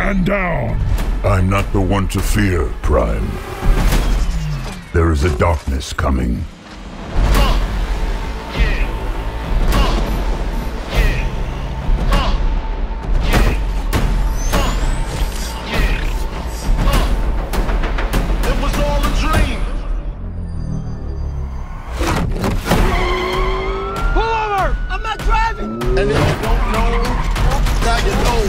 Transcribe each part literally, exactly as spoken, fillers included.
Stand down! I'm not the one to fear, Prime. There is a darkness coming. And if you don't know, now you know.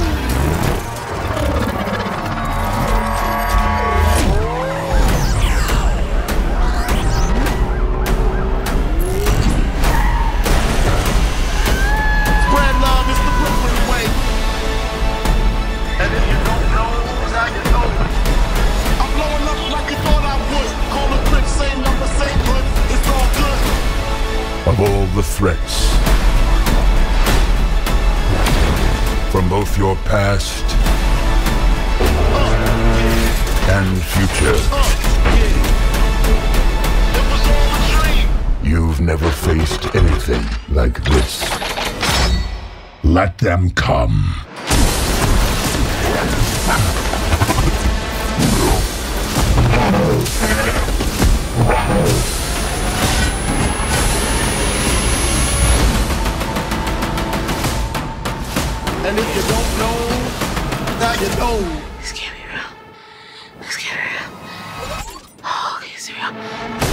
Spread love is the Brooklyn way. And if you don't know, now you know. I'm blowing up like you thought I would. Call the crib, same number, same hood. It's all good. Of all the threats, from both your past and future, you've never faced anything like this. Let them come. And if you don't know, now you know. This can't be real. This can't be real. Oh, okay, it's real.